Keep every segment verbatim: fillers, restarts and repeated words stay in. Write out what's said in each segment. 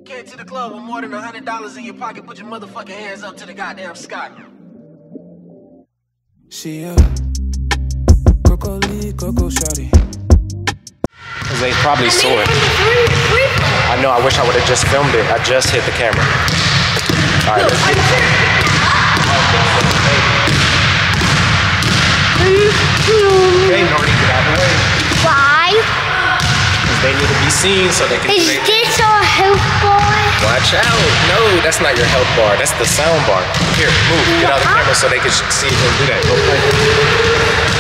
Came to the club with more than a hundred dollars in your pocket. Put your motherfucking hands up to the goddamn sky. She a Coco Lee, Coco Shawty. Cause they probably saw it. I know, I wish I would have just filmed it. I just hit the camera. Alright, let's get it. Okay, Nordy, get out of the way. Why? Because they need to be seen so they can... Is they, this our health bar? Watch out. No, that's not your health bar. That's the sound bar. Here, move. Get out of the camera so they can see you and do that. Go play.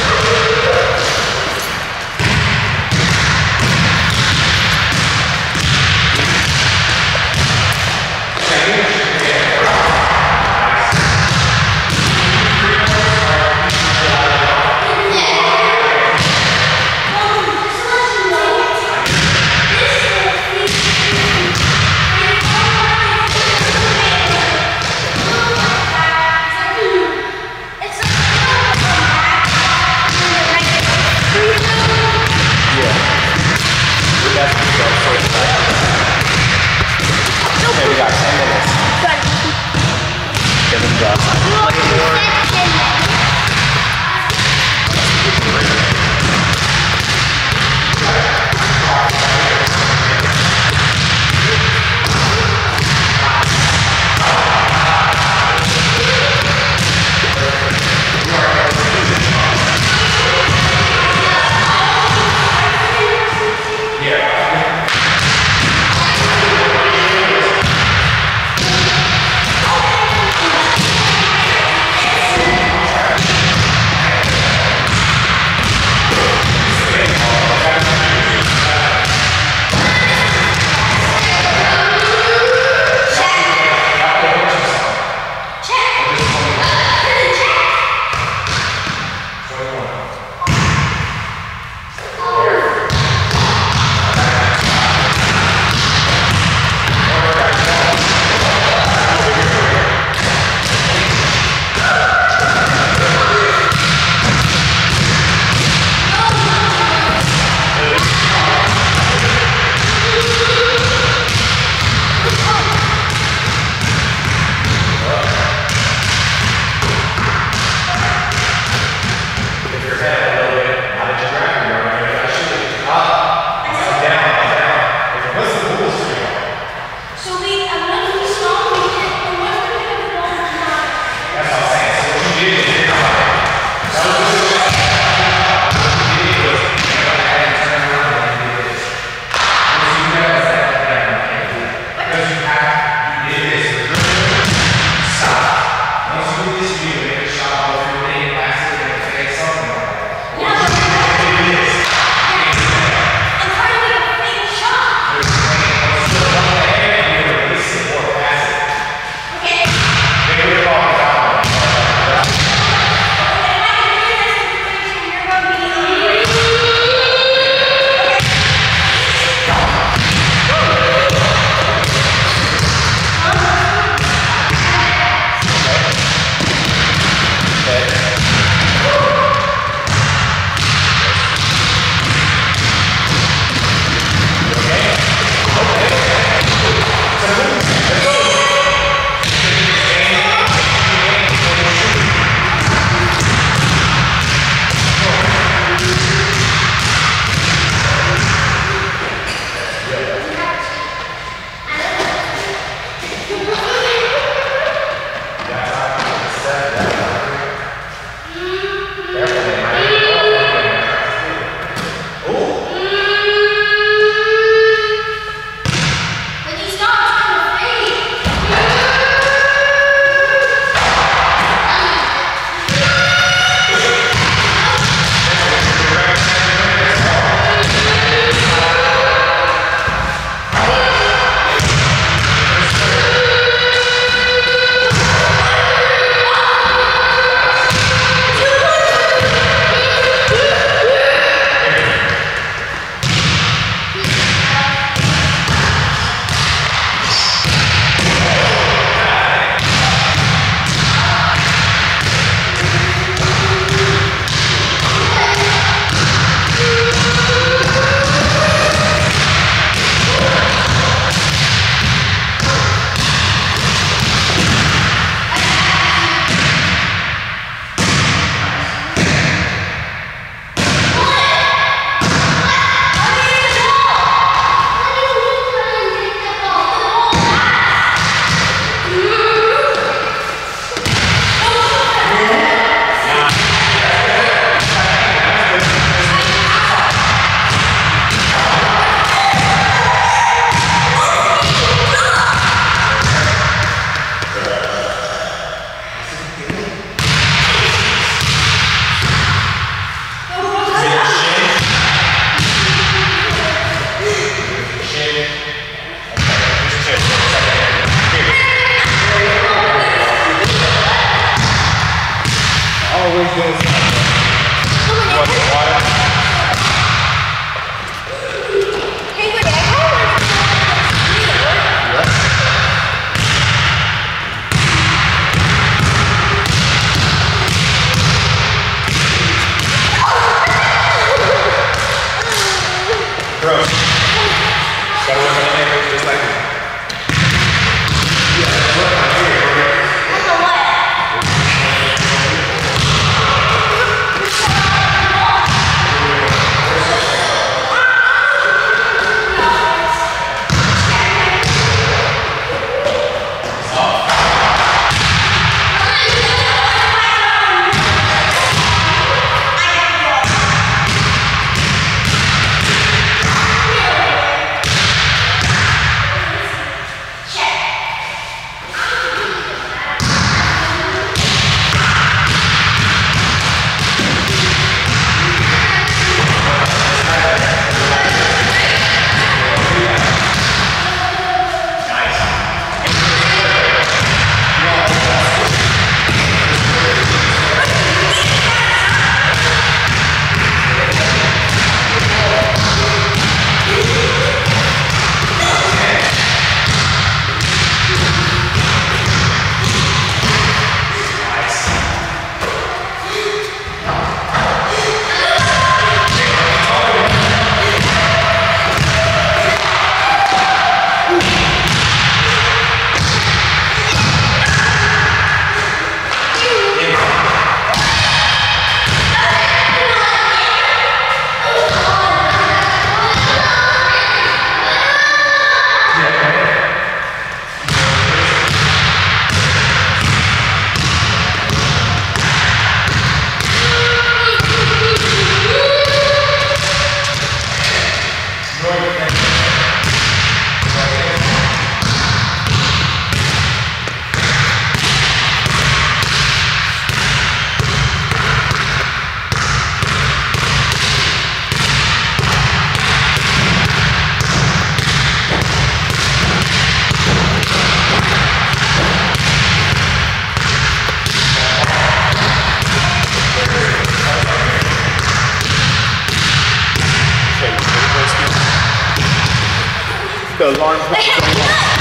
the alarm clock going off.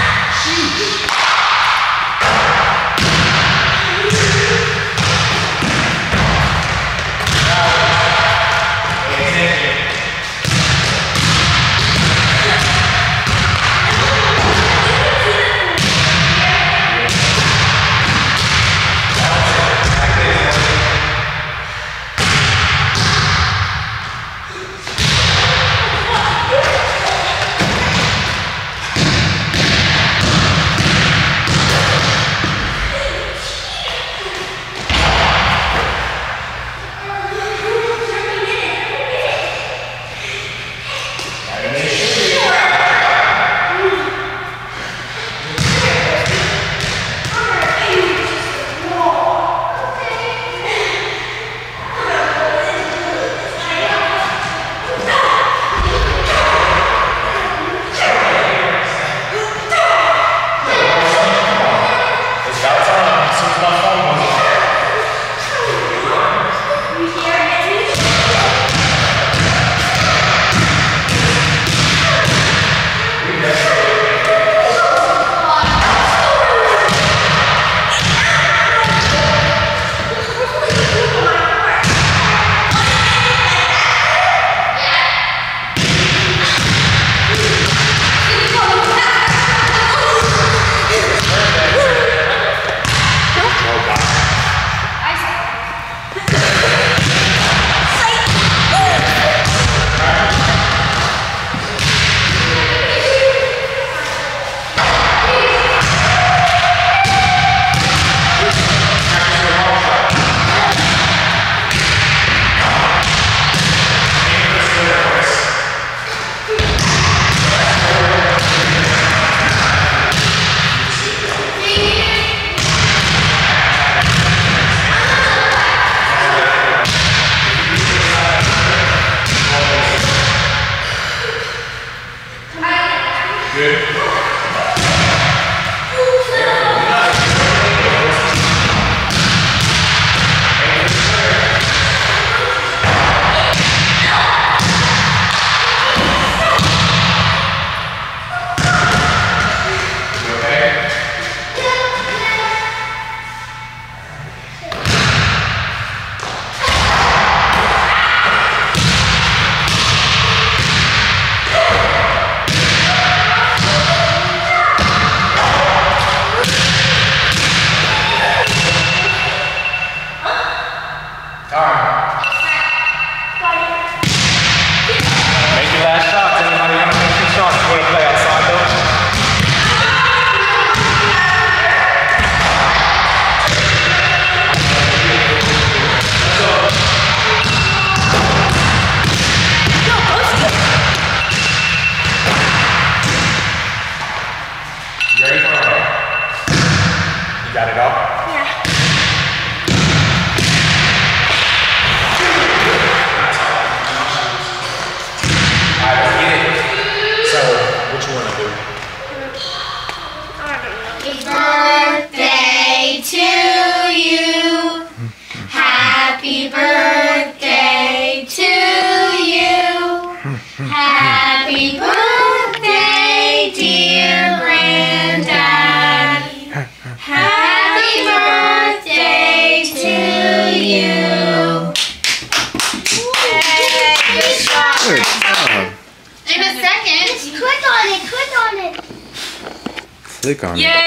Click on Yay! it.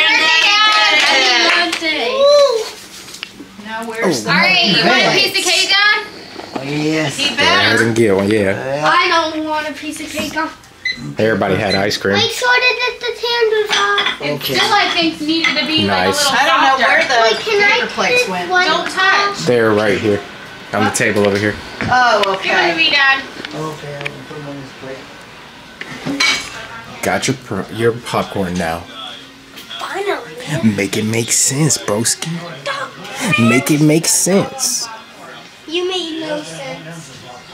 Happy birthday! Now where's the... Alright, you want a piece of cake, Don? Oh, yes. He Go better. ahead and get one, yeah. I don't want a piece of cake on. Everybody had ice cream. Make sure that the candles off. Okay. Still, I think, needed to be Nice. like a little I don't know where the Wait, can I paper plates put went. one Don't touch. They're right here. On the table over here. Oh, Give it to okay. me, Dad. Okay, I can put them on this plate. Got your pro your popcorn now. Finally. Make it make sense, broski. Make it make sense. You made no sense.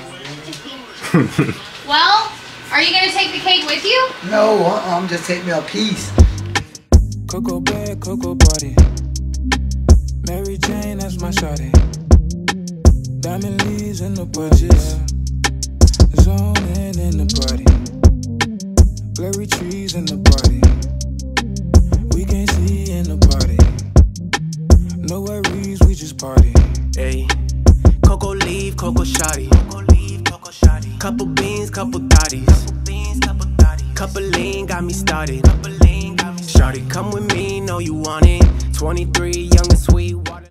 Well, are you going to take the cake with you? No, uh-uh, I'm just taking me a piece. Cocoa bag, cocoa party. Mary Jane, that's my shawty. Diamond leaves in the bushes. Zoning in the party. Blurry trees in the party. We can't see in the party. No worries, we just party. Ayy. Cocoa leaf, cocoa shotty. Couple beans, couple thotties. Couple lean got me started. Shawty, come with me, know you want it. twenty-three, young and sweet.